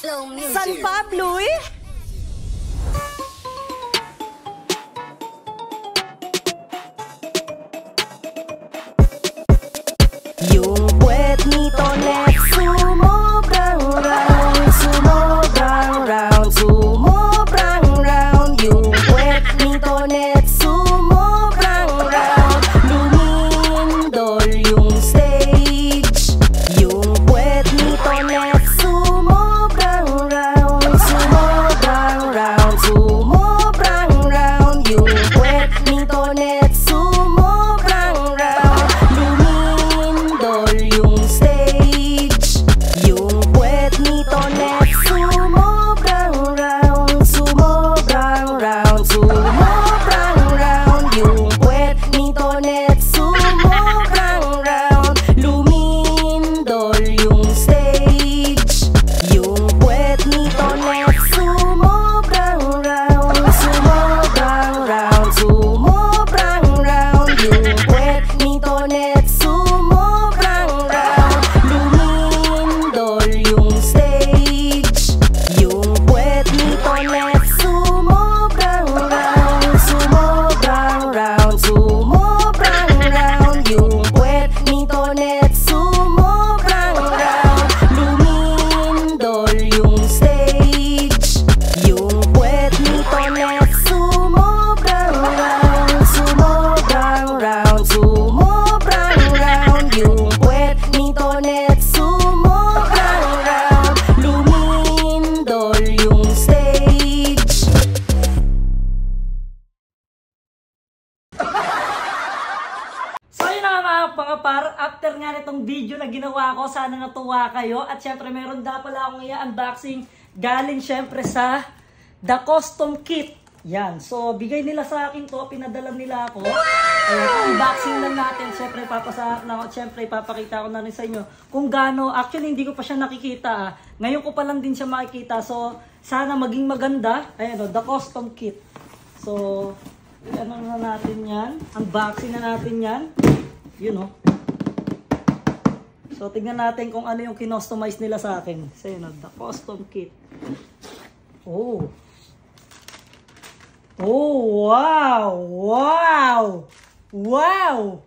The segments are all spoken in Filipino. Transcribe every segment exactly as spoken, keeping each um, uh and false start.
San Pablo eh? Yung puwet nito net sumobrang round, sumobrang round, sumobrang round. Yung puwet nito net sumobrang round, lumindol yung stage. Yung puwet nito net sumobrang round, sumobrang round, sumobrang round. Yung puwet nito net sumobrang round, lumindol yung stage. Yung puwet nito net sumobrang round, sumobrang round, sumobrang round. Yung puwet nito net sumobrang round, lumindol yung stage. Yung puwet nito net sumobrang round, sumobrang round, sumobrang round. Yung puwet nito net sumobrang round, lumindol yung stage. Yung puwet nito net sumobrang round, sumobrang round, sumobrang round. Yung puwet nito net sumobrang round, lumindol yung stage. Yung puwet nito net sumobrang round, sumobrang round, sumobrang round. Yung puwet nito net sumobrang round, lumindol yung stage. So yun na nga mga par, after nga nitong video na ginawa ko, sana natuwa kayo. At syempre meron da pala akong i-unboxing galing syempre sa The Custom Kit. Yan, so bigay nila sa akin to, pinadala nila ako. Ayan, unboxing lang natin. Syempre papasa na ako, syempre papakita ko na rin sa inyo kung gaano. Actually hindi ko pa siya nakikita ah. Ngayon ko pa lang din siya makikita. So sana maging maganda. Ayan o, The Custom Kit. So ano na natin yan, unboxing na natin yan. Yun o. So tignan natin kung ano yung kinostomize nila sa akin. So yun o, The Custom Kit. Oh. Oh, wow! Wow! Wow!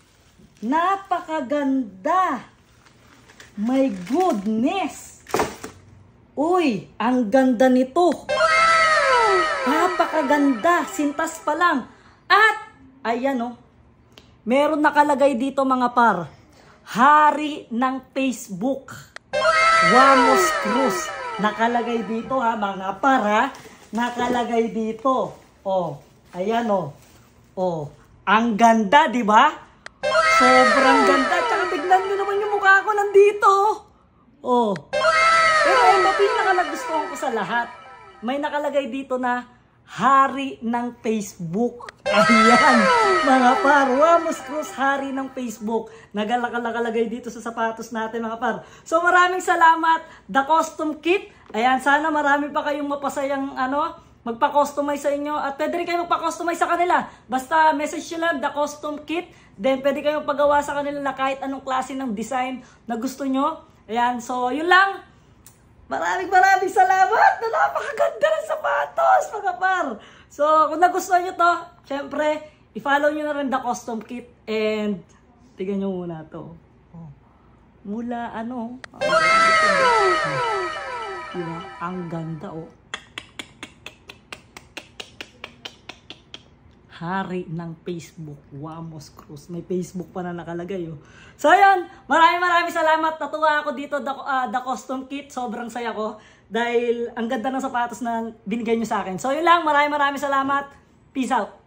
Napakaganda! My goodness! Uy, ang ganda nito! Wow! Napakaganda! Sintas pa lang! At, ayan o, meron nakalagay dito mga par, Hari ng Facebook. Wamos Cruz. Nakalagay dito ha mga par ha. Nakalagay dito. Oh, ayan oh. Oh, ang ganda, di ba? Sobrang ganda. Tsaka tignan nyo naman yung mukha ko nandito. Oh. Pero ay pinaka nagustuhan ko sa lahat. May nakalagay dito na Hari ng Facebook. Ayan, mga par. Wamos Cruz, Hari ng Facebook. Nagalagay dito sa sapatos natin, mga par. So maraming salamat, The Custom Kit. Ayan, sana marami pa kayong mapasayang ano, magpa-customize sa inyo. At pwede rin kayo magpa-customize sa kanila. Basta message nyo lang, The Custom Kit. Then pwede kayong pagawa sa kanila na kahit anong klase ng design na gusto nyo. Ayan, so yun lang. Maraming maraming salamat na napakaganda ng sapatos, mga par. So, kung nagustuhan nyo to, syempre, i-follow nyo na rin The Custom Kit. And, tignan nyo muna to. Oh. Mula, ano, diba? Ang ganda, oh. Hari ng Facebook, Wamos Cruz. May Facebook pa na nakalagay, oh. So, ayun. Maraming maraming salamat. Natuwa ako dito, the, uh, the Custom Kit. Sobrang saya ko. Dahil ang ganda ng sapatos na binigay nyo sa akin. So, yun lang. Maraming maraming salamat. Peace out.